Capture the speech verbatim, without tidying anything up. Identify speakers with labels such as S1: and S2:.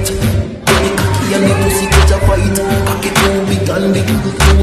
S1: tight. Put the cocky and the pussy catch a fight. Cocky too big and the cocky too